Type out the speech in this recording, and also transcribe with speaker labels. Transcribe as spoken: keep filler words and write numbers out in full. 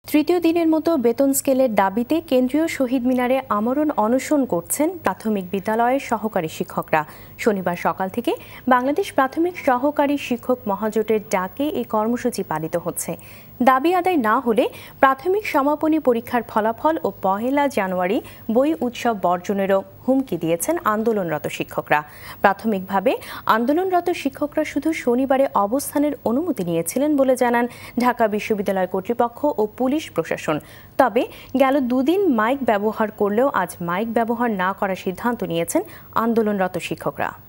Speaker 1: তৃতীয় দিনের মতো বেতন স্কেলের দাবিতে কেন্দ্রীয় শহীদ মিনারে আমরণ অনশন করছেন প্রাথমিক বিদ্যালয়ের সহকারী শিক্ষকরা। শনিবার সকাল থেকে বাংলাদেশ প্রাথমিক সহকারী শিক্ষক মহাজোটের ডাকে এই কর্মসূচি পালিত হচ্ছে। দাবি আদায় না হলে প্রাথমিক সমাপনী পরীক্ষার ফলাফল ও পহেলা জানুয়ারি বই উৎসব বর্জনেরও হুমকি দিয়েছেন আন্দোলনরত শিক্ষকরা। প্রাথমিকভাবে আন্দোলনরত শিক্ষকরা শুধু শনিবারে অবস্থানের অনুমতি নিয়েছিলেন বলে জানান ঢাকা বিশ্ববিদ্যালয় কর্তৃপক্ষ ও পুলিশ প্রশাসন। তবে গেল দুদিন মাইক ব্যবহার করলেও আজ মাইক ব্যবহার না করার সিদ্ধান্ত নিয়েছেন আন্দোলনরত শিক্ষকরা।